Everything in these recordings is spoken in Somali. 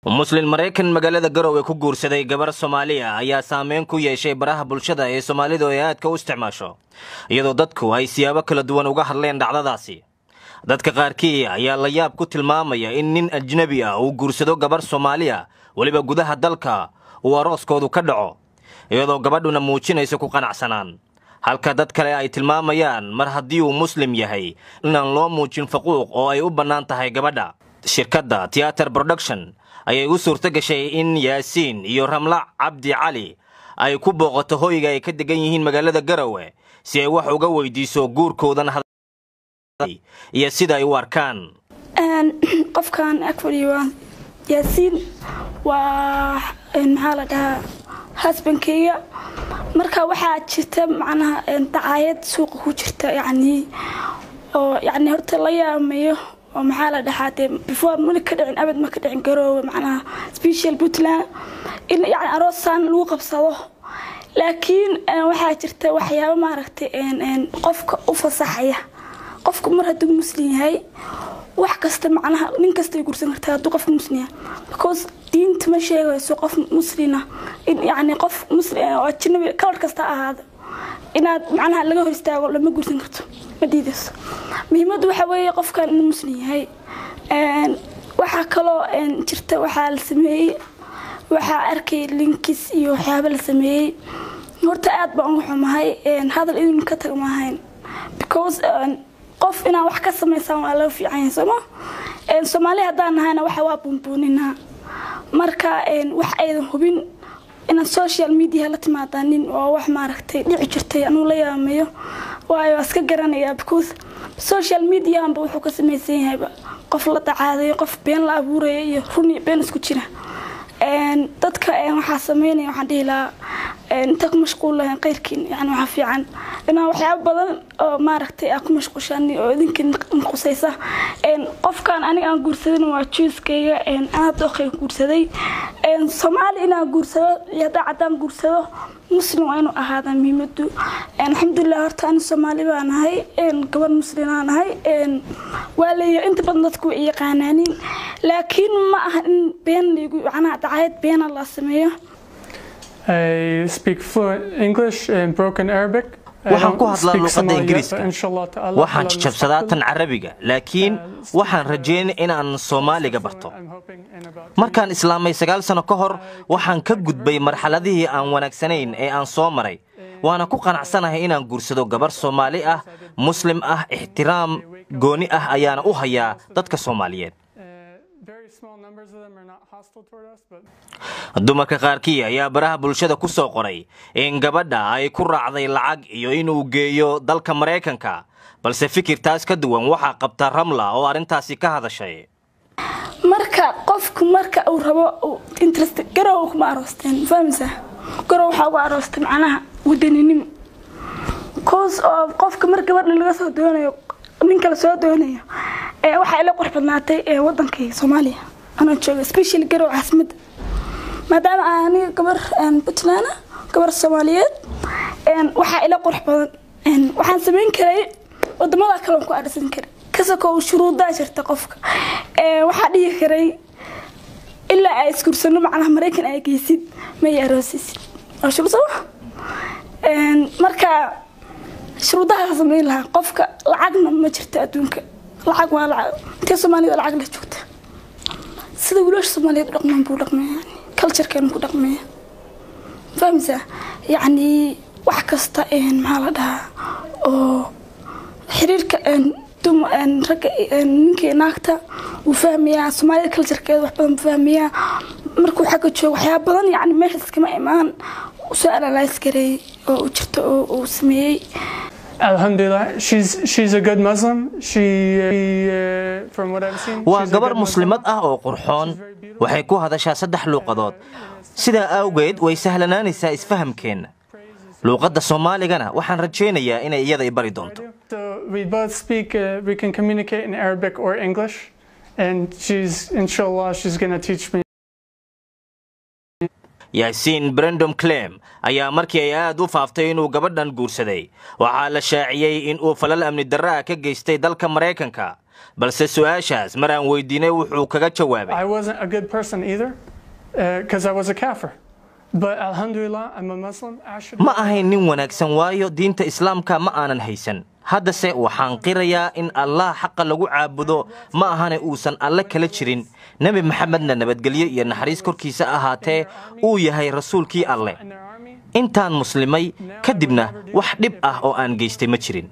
muslim Mareykan magaalada Garowe ku guursaday gabar Soomaaliya ayaa saameyn ku yeeshay baraha bulshada ee Soomaalidu ay aad ka u isticmaasho iyadoo dadku ay siyaabo kala duwan uga hadleen dhacdadaasi. Dadka qaarkii ayaa la yaab ku tilmaamaya in nin ajnabi ah uu guursado gabar Soomaaliya waliba gudaha dalka uu arooskoodu ka dhaco iyadoo gabadhuna muujinayso ku qanacsanaan, halka dad kale ay tilmaamayaan mar haddii uu muslim yahay inaan loo muujin faquuq oo ay u bannaan tahay gabadha. Shirkadda Theater Production ayay u suurta gashay in Yaasiin iyo Ramla Cabdi Cali ay ku booqato hoyga ay ka degan yihiin magaalada Garowe si ay wax uga weydiiso guurkoodan iyo sida ay u arkaan. qofkan actually waa Yaasiin waa maxaa husbandkayga marka waxaa jirta macnaha dacaayad suuqa ku jirta oo horta la yaamayo oo maxaa la dhaxaatay before mulka dhicin abad ma ka dhicin Garowe macnaha special Puntland in aroosan lagu qabsado laakiin waxaa jirta waxyaabo maaragtay qofka u fasaxaya qofku mar hadduu muslim yahay wax kasta macnaha nin kasta ay gursan kartaa hadduu qof muslim yahay because diinta ma sheegayso qof muslina in qof muslim oo ajnabi kala kasta ahaado inaad macnaha laga hor istaago lama gursan karto ma diidayso. muhiimadu waxa weeye qofkan inuu muslim yahay waxa kale jirta waxa la sameeyay waxa arkay linkis iyo waxyaabo la sameeyay horta aad baan u xumahay hadal idin ka tag ma ahayn because qof inaan wax ka sameeysan waa loo fiican yahay Soomaaliya hadaan nahayna waxa waa bunbunina marka wax aydan hubin in social media la timaadaan oo wax maaragtay dhici jirtay anu la yaamayo waayo iska garanaya because social media amba wuxuu ka sameeysan yahay qof la dacaaday qof been la abuuray iyo runi been isku jira dadka waxa sameeynaya waxaan dhihi lahaa inta ku mashquul lahayn qeyrkiin waxa fiican inaa waxyaabo badan oo maaragtay ku mashquushaan oo idinkin qusaysa qofkan aniga aan guursaday waa choice-kayga aad oo guursaday Soomaali inaan guursado iyo cadaan guursado muslim waa inuu ahaado muhiimadu alxamdulillah horta aan Soomaali baan ahay gabar muslim aan ahay waa leeyahay inta badan dadku ay yaqaanaanin laakiin ma aha in been liigu dacaayad been la sameeyo. I speak fluent English and broken Arabic. waxaan ku hadlaa luqadda Ingiriiska waxaan jabsadaa tan Carabiga laakiin waxaan rajeynaa in aan Soomaaliga barto. markaan islaamay 9 sano ka hor waxaan ka gudbay marxaladihii aan wanaagsanayn ee aan soo maray waana ku qanacsanahay inaan guursado gabar Soomaali ah muslim ah ixtiraam gooni ah ayaana u hayaa dadka Soomaaliyeed. dumarka qaarkii ayaa baraha bulshada ku soo qoray in gabadha ay ku raacday lacag iyo inuu geeyo dalka Mareykanka balse fikirtaas ka duwan waxa qabta Ramla oo arintaasi ka hadashay. marka qofku marka uu rabo interest Garowe kuma aroosteen fahamsa Garowe waxa uu aroostay macnaha wadaninimo cause of qofka marka gabadha laga soo doonayo ninka la soo doonayo waxa ila qurux badnaatay wadankii Soomaaliya أنا جوا سبيشال جرو عاصمة مادام أنا كبر بطلانة كبر الصوماليات وحا إلى قرب وحن سمين كري ودم الله كلام كو أرسل كري كسكو شروط داشر تقفك وحا دي كري إلا أذكر سنة معنا مريكان أي كيسيد ما يأرسيس أو شو بصوح مركا شروط داشر سمين لها قفك العقل ما جرت أدونك العقل والعقل أنت صومالي العقل جوته sida wiilasha Soomaaliyeed dhaqmaan buu dhaqmayaan culture-kan ku dhaqmay fahamsa wax kasta maxaa la dhahaa oo xiriirka ragga ninka naagta uu fahmaya Soomaaliyeed culture-keeda wax badan fahmaya markuu xagga joogo waxyaabo badan meesha iskama imaan soo analyze garay oo jirto oo sameeyay. Alhamdulillah, she's a good Muslim. From what I've seen, waa gabar muslimad ah oo qurxoon waxay ku hadashaa 3 luqadood sida awgeed way sahlanaanaysaa isfahamkeena. luqadda Soomaaligana waxaan rajeynayaa inay iyada bari doonto. So we both speak we can communicate in Arabic or English and inshallah she's going to teach me. Yaasiin Brandon Claim ayaa markii ay aad u faaftay inuu gabadhan guursaday waxa la shaaciyay in uu falal amni darro ka geystay dalka Mareykanka balse su'aashaas mar aan weydiinay wuxuu kaga jawaabay I wasn't a good person either because I was a kafir. But alhamdulillah, I'm a Muslim. ma ahayn nin wanaagsan waayo diinta islaamka ma aanan haysan haddase waxaan qirayaa in Allah xaqa lagu caabudo ma ahane uusan alle kala jirin nabi maxamedna nabadgelyo iyo naxariis korkiisa ahaatee uu yahay rasuulkii alle intaan muslimay kadibna wax dhib ah oo aan geystay ma jirin.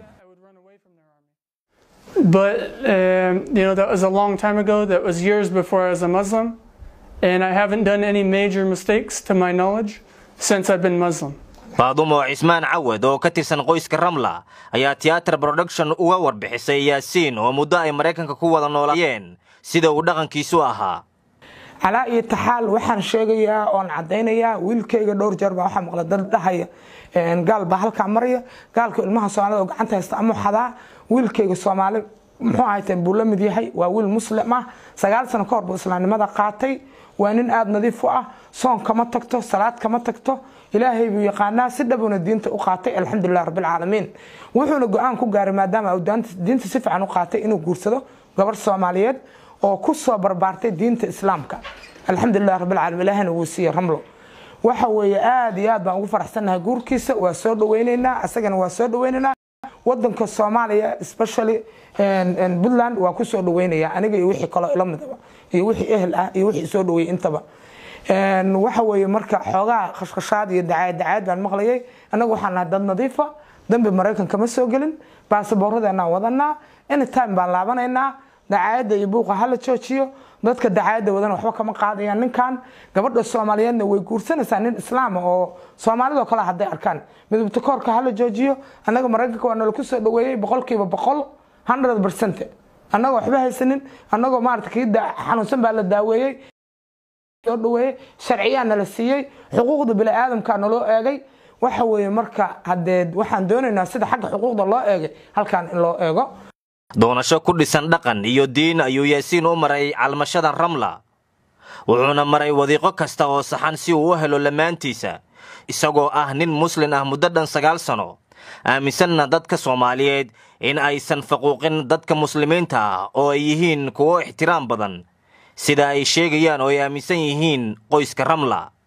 But that was a long time ago. That was years before I was a Muslim, and I haven't done any major mistakes to my knowledge since I've been Muslim. Faadumo Cismaan Cawad oo ka tirsan qoyska Ramla ayaa theater production uga warbixisay Yaasiin oo muddo ay Mareykanka ku wada noolaayeen sida uu dhaqankiisu ahaa. على أي تحال وحن شيء أون عدينيا ويلكي دور جربة وحن مقلد ده إن قال بحالك عمرية قال كل ما صار وعنده يستعمل حدا ويلكي الصومالي محايتين بولم ديهاي وويل مسلمة سجال سنة كورب إسلامي ماذا قاتي وأن أد نظيف صون كما تكتو صلاة كما تكتو إلهي بيقانا سد بون الدين تقاتي الحمد لله رب العالمين وحنا جوان كوجار ما دام أو دين تسف عن قاتي إنه جورسده قبر الصوماليات oo ku soo barbaartay diinta islaamka alxamdulillah rabbil alamin ilaahay uu siiyay ramlo waxa weeye aad iyo aad baan ugu faraxsanahay guurkiisa waa soo dhaweynaynaa asagana waa soo dhaweynaynaa wadanka Soomaaliya especially in Puntland waa ku soo dhaweynaya aniga iyo wixii kale ila midaba iyo wixii ehel ah iyo wixii soo dhaweey intaba waxa weeye marka xogaa khashkhashaad iyo dacaayad baan maqlayay anagu waxaan nahay dad nadiif ah dambi Mareykanka ma soo galin baasaboorradeena wadanaa anytime baan laabanaynaa dacaayada iyo buuqa hala joojiyo dadka dacaayada wadan waxba kama qaadayaan ninkan gabadha Soomaaliyeedna way guursanaysaa nin islaam oo Soomaalida kala haday arkaan midabta koorka hala joojiyo anaga Mareykanka waa nala ku soo dhaweeyay 100% anaga waxba haysanin anaga maartay kiida xanuunsan baa la daaweeyay soo dhaweeyay sharciyana la siiyay xuquuqda bini aadamka naloo eegay waxa weeye marka hadeed waxaan doonaynaa sida xaq xuquuqda loo eegay halkan in loo eego doonasho ku dhisan dhaqan iyo diin ayuu Yaasiin u maray calmashada Ramla wuxuuna maray wadiiqo kasta oo saxan si uu u helo lamaantiisa isagoo ah nin muslim ah muddo dhan 9 sano aaminsanna dadka Soomaaliyeed in aysan faquuqin dadka muslimiinta ah oo ay yihiin kuwo ixtiraam badan sida ay sheegayaan oo ay aaminsan yihiin qoyska Ramla